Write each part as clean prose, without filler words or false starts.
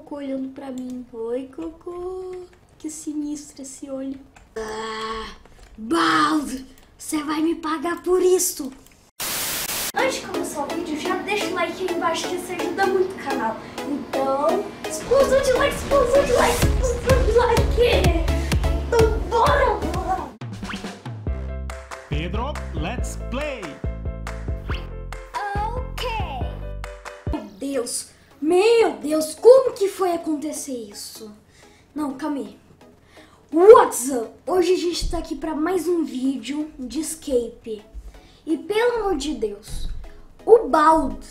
Cocô olhando pra mim. Oi, Cocô. Que sinistro esse olho. Baldi, você vai me pagar por isso. Antes de começar o vídeo, já deixa o like aí embaixo que isso ajuda muito o canal. Então, explosão de like, explosão de like, explosão de like. Então, bora! Pedro, let's play! Ok. Meu Deus, como que foi acontecer isso? Não, calma aí. What's up? Hoje a gente tá aqui pra mais um vídeo de escape. E pelo amor de Deus, o Baldi,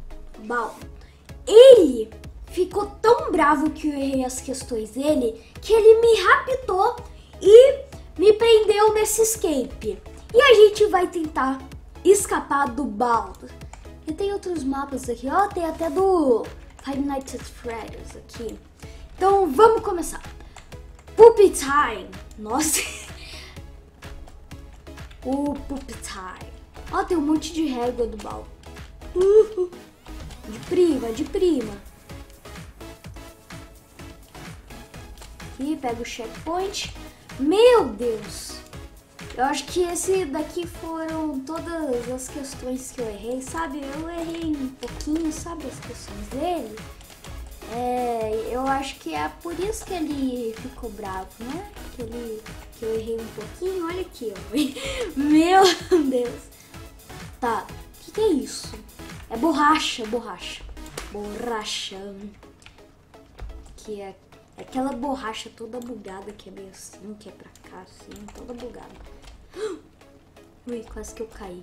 ele ficou tão bravo que eu errei as questões dele, que ele me raptou e me prendeu nesse escape. E a gente vai tentar escapar do Baldi. E tem outros mapas aqui, ó, tem até do Five Nights at Freddy's aqui. Então vamos começar. Poop Time. Nossa. O Poop Time. Ó, tem um monte de régua do Baldi. De prima. Aqui, pega o checkpoint. Meu Deus. Eu acho que esse daqui foram todas as questões que eu errei, sabe? Eu errei um pouquinho, sabe, as questões dele. Eu acho que é por isso que ele ficou bravo, né? Que eu errei um pouquinho. Olha aqui, ó. Meu Deus. Tá, o que é isso? É borracha. Que é aquela borracha toda bugada, que é meio assim, que é pra cá, assim, toda bugada. Ui, quase que eu caí.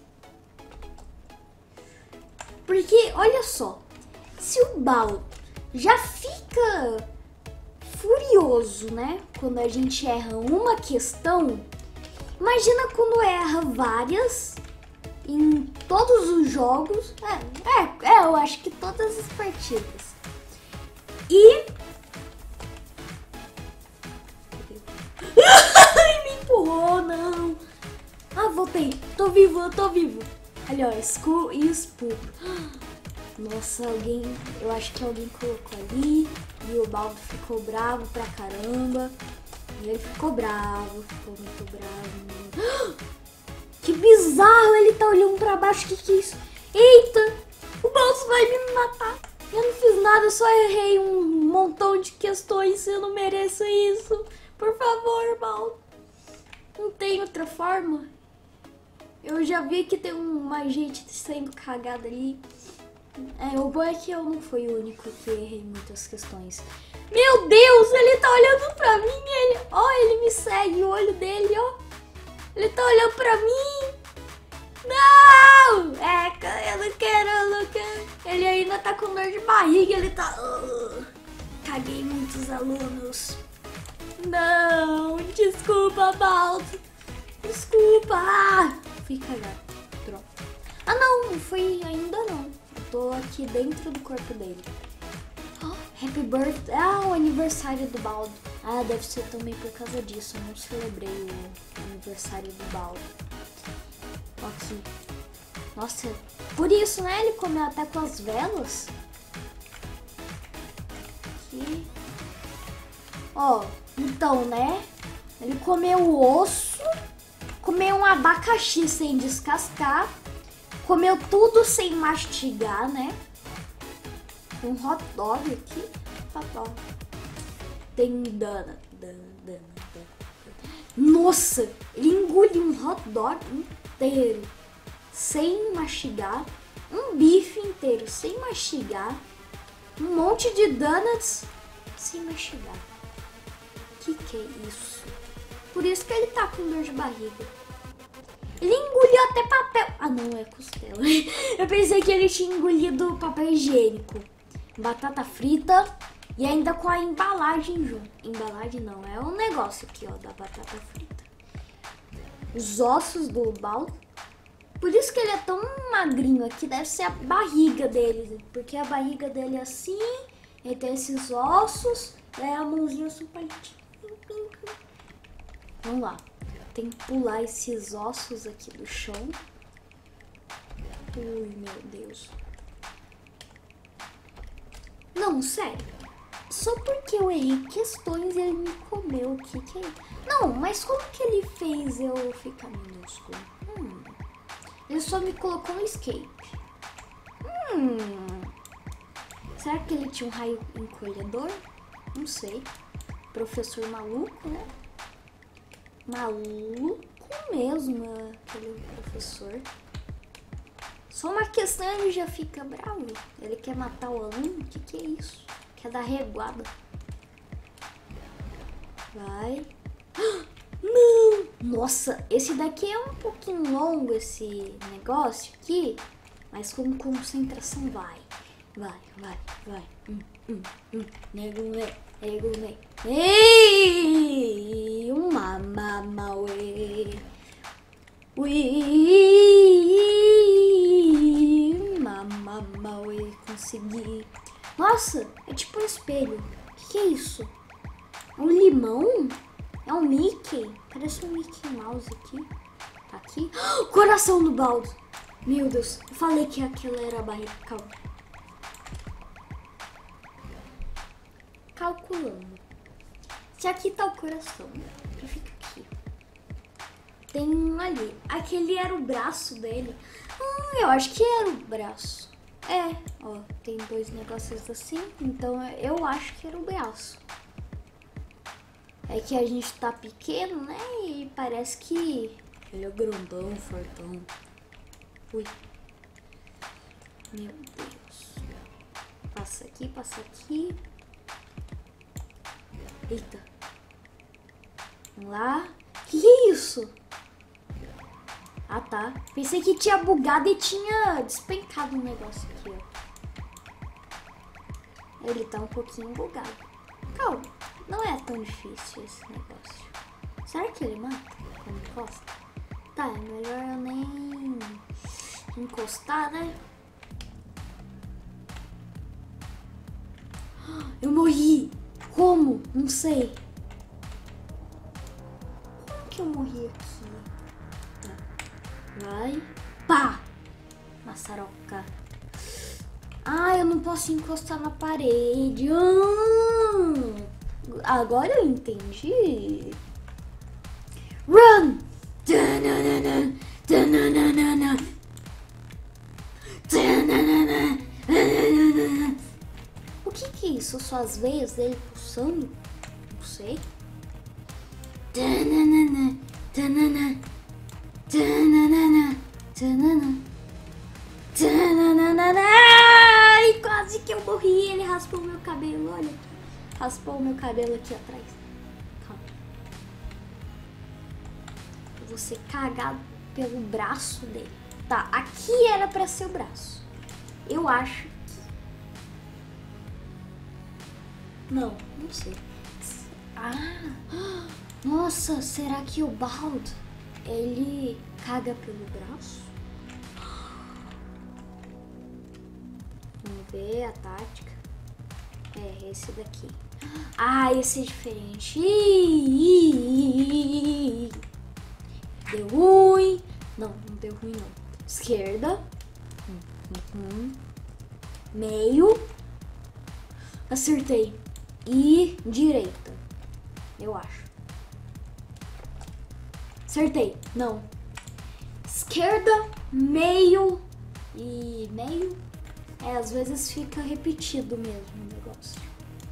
Porque, olha só, se o Baldi já fica furioso, né, quando a gente erra uma questão, imagina quando erra várias em todos os jogos. Eu acho que todas as partidas. E me empurrou, não. Voltei. Tô vivo. Ali, ó, Skull e Spook. Nossa, eu acho que alguém colocou ali. E o Baldi ficou bravo pra caramba. E ele ficou muito bravo. Que bizarro, ele tá olhando pra baixo, que é isso? Eita, o Baldi vai me matar. Eu não fiz nada, eu só errei um montão de questões, eu não mereço isso. Por favor, Baldi. Não tem outra forma? Eu já vi que tem uma gente sendo cagada ali. O bom é que eu não fui o único que errei muitas questões. Meu Deus, ele tá olhando pra mim, ele me segue, o olho dele, ó. Ele tá olhando pra mim. Não! Eu não quero. Ele ainda tá com dor de barriga, ele tá... Caguei muitos alunos. Não, desculpa, Baldi. Desculpa. Fui cagar. Droga. Não foi ainda não. Eu tô aqui dentro do corpo dele. Happy birthday. O aniversário do Baldi. Deve ser também por causa disso. Eu não celebrei o aniversário do Baldi. Aqui. Nossa, por isso, né? Ele comeu até com as velas. Aqui. Então, né? Ele comeu o osso. Comeu um abacaxi sem descascar. Comeu tudo sem mastigar, né? Tem um hot dog aqui. Hot dog. Tem dana. Nossa, ele engoliu um hot dog inteiro sem mastigar, um bife inteiro sem mastigar, um monte de donuts sem mastigar. Que é isso? Por isso que ele tá com dor de barriga. Ele engoliu até papel. Não, é costela. Eu pensei que ele tinha engolido papel higiênico, batata frita e ainda com a embalagem junto. Embalagem não, é um negócio aqui, ó, da batata frita. Os ossos do Baldi. Por isso que ele é tão magrinho aqui, deve ser a barriga dele, porque a barriga dele é assim, ele tem esses ossos, daí a mãozinha assim, palitinho. Vamos lá, tem que pular esses ossos aqui do chão. Ui, meu Deus. Não, sério. Só porque eu errei questões ele me comeu. O que é? Não, mas como que ele fez eu ficar minúsculo? Ele só me colocou no escape. Será que ele tinha um raio encolhedor? Não sei. Professor maluco, né? Maluco mesmo, aquele professor. Só uma questão ele já fica bravo. Ele quer matar o aluno? O que é isso? Quer dar reguada. Vai. Não! Nossa, esse daqui é um pouquinho longo, esse negócio aqui. Mas com concentração vai. Vai. Nego, ei! Uma mamauê. Mamauê, consegui. Nossa, é tipo um espelho. O que é isso? É um limão? É um Mickey? Parece um Mickey Mouse aqui. Tá aqui. Coração do balde. Meu Deus, eu falei que aquela era a barriga. Calma. Calculando. Se aqui tá o coração, que fica aqui. Tem um ali. Aquele era o braço dele. Eu acho que era o braço. É, ó, tem dois negócios assim. Então eu acho que era o braço. É que a gente tá pequeno, né? E parece que ele é grandão, fortão. Ui. Meu Deus. Passa aqui, passa aqui. Eita. Vamos lá. Que é isso? Ah, tá. Pensei que tinha bugado e tinha despencado um negócio aqui, ó. Ele tá um pouquinho bugado. Calma. Não é tão difícil esse negócio. Será que ele mata quando encosta? Tá, é melhor eu nem encostar, né? Eu morri! Como? Não sei. Como que eu morri aqui? Vai. Pá! Maçaroca. Ah, eu não posso encostar na parede. Agora eu entendi. Run! O que é isso? São as veias dele pulsando? Não sei. Ai, quase que eu morri. Ele raspou meu cabelo, olha. Raspou o meu cabelo aqui atrás. Calma. Eu vou ser cagado pelo braço dele. Tá, aqui era pra ser o braço. Eu acho que... Não sei. Ah, nossa, será que o Baldo, ele caga pelo braço? Vamos ver a tática. É, esse daqui. Ah, esse é diferente. Deu ruim. Não deu ruim não. Esquerda. Meio. Acertei. E direita. Eu acho. Acertei. Não. Esquerda, meio e meio. É, às vezes fica repetido mesmo o negócio.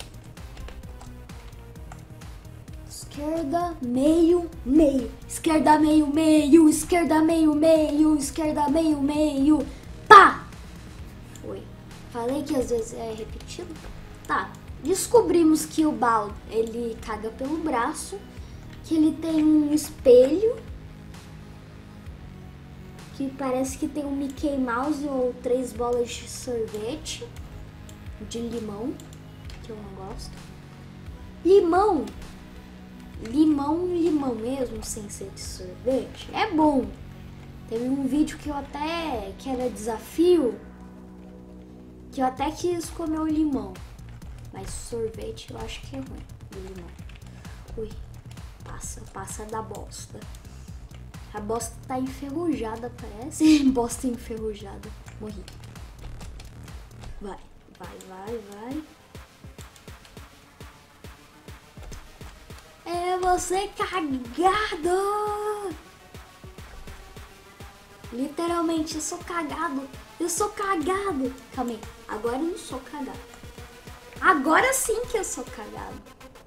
Esquerda, meio, meio. Esquerda, meio, meio. Esquerda, meio, meio. Esquerda, meio, meio. Pá! Foi. Falei que às vezes é repetido. Tá. Descobrimos que o Baldo, ele caga pelo braço. Que ele tem um espelho. Que parece que tem um Mickey Mouse ou 3 bolas de sorvete. De limão. Que eu não gosto. Limão. Limão mesmo, sem ser de sorvete. É bom. Teve um vídeo que eu até... que era desafio. Que eu até quis comer o limão. Mas sorvete eu acho que é ruim. Do limão. Ui. Passa da bosta. A bosta tá enferrujada, parece. Bosta enferrujada. Morri. Vai. É você cagado. Literalmente, eu sou cagado. Eu sou cagado. Calma aí. Agora eu não sou cagado. Agora sim que eu sou cagado.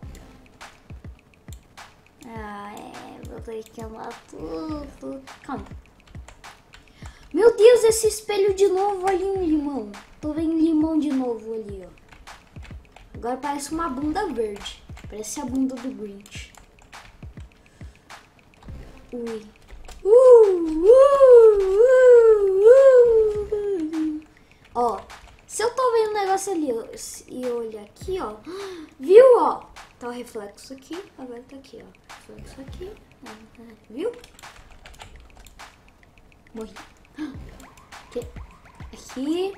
Ah, vou ter que amar tudo. Calma. Meu Deus, esse espelho de novo ali, um limão. Tô vendo limão de novo ali, ó. Agora parece uma bunda verde. Parece a bunda do Grinch. Ui. Ó, se eu tô vendo um negócio ali e olho aqui, ó. Viu, ó? Tá o reflexo aqui, agora tá aqui, ó. Reflexo aqui. Viu? Morri. Aqui.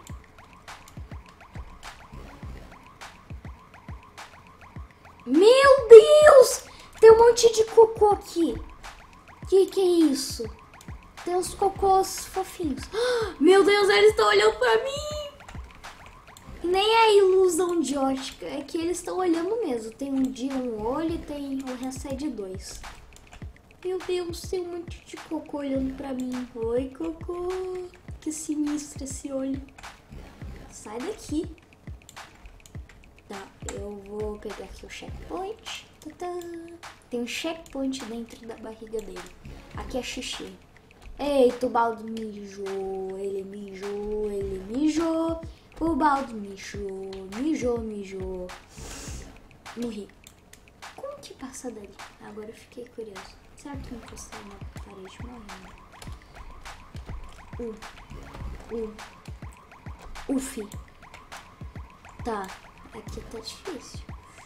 Meu Deus! Tem um monte de cocô aqui. Que é isso? Tem uns cocôs fofinhos. Meu Deus, eles estão olhando pra mim. Nem é ilusão de ótica, é que eles estão olhando mesmo. Tem um de um olho e tem o resto é de dois. Meu Deus, tem um monte de cocô olhando pra mim. Oi, cocô. Que sinistro esse olho. Sai daqui. Tá, eu vou pegar aqui o checkpoint. Tem um checkpoint dentro da barriga dele. Aqui é xixi. Eita, o Baldo mijou. Ele mijou, ele mijou. O Baldo mijou, mijou. Morri. Como que passa dali? Agora eu fiquei curioso. Será que encostar na parede morre? Ufi. Tá, aqui tá difícil.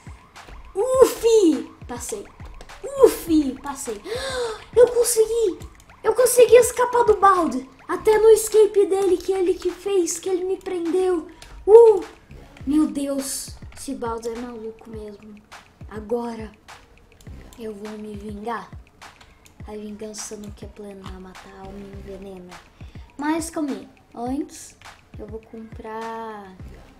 Ufi! Passei. Passei. Eu consegui escapar do balde. Até no escape dele, que ele que fez, que ele me prendeu. Meu Deus, esse balde é maluco mesmo. Agora eu vou me vingar. A vingança não quer planar, matar ou me envenena. Mas calma aí. Antes eu vou comprar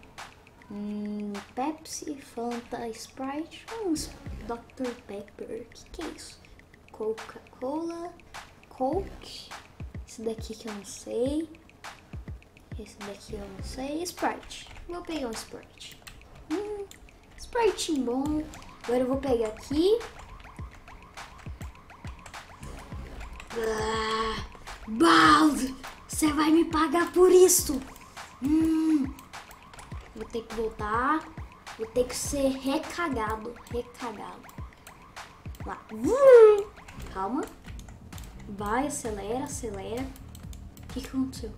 Pepsi, Fanta, Sprite, uns Dr. Pepper. Que é isso? Coca-Cola, Coke. Esse daqui que eu não sei. Esse daqui eu não sei. Sprite. Vou pegar um Sprite. Sprite bom. Agora eu vou pegar aqui. Baldo, você vai me pagar por isso. Vou ter que voltar. Vou ter que ser recagado. Lá. Calma. Vai, acelera. O que aconteceu?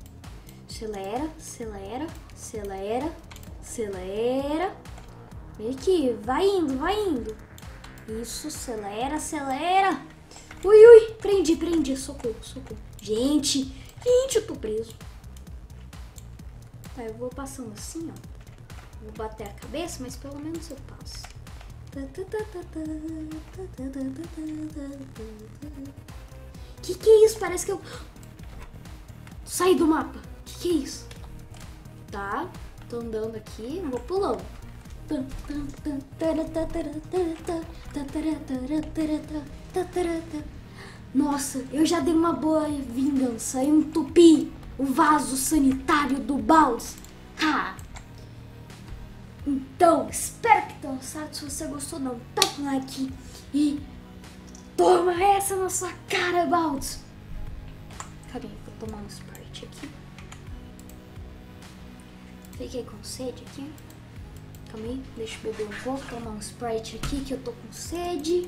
Acelera. Vem aqui, vai indo. Isso, acelera. Ui, prendi, socorro. Gente, eu tô preso. Tá, eu vou passando assim, ó. Vou bater a cabeça, mas pelo menos eu passo. Que é isso? Parece que eu saí do mapa. Que é isso? Tá, tô andando aqui, vou pulando. Nossa, eu já dei uma boa vingança. Eu entupi o vaso sanitário do Baus. Então, espero que tenham gostado. Se você gostou, dá um tapa no like e toma essa na sua cara, Baus. Cadê? Vou tomar um Sprite aqui. Fiquei com sede aqui. Calma aí, deixa eu beber um pouco, tomar um Sprite aqui que eu tô com sede.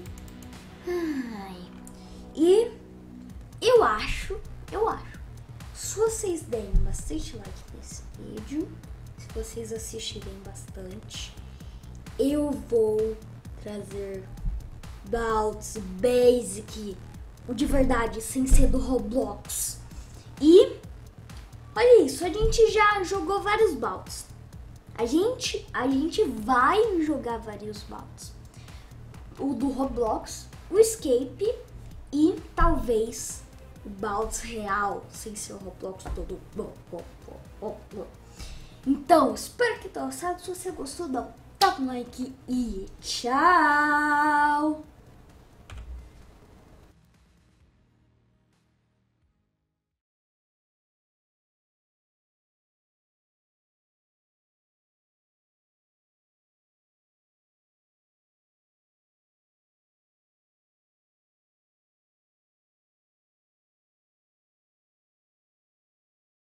E eu acho, se vocês derem bastante like nesse vídeo, se vocês assistirem bastante, eu vou trazer Balds Basic, o de verdade, sem ser do Roblox. E olha isso, a gente já jogou vários Balds. A gente vai jogar vários Balds. O do Roblox, o Escape e talvez o Balds real, sem ser o Roblox todo. Então, espero que tenham gostado. Se você gostou, dá um tapa no like e tchau!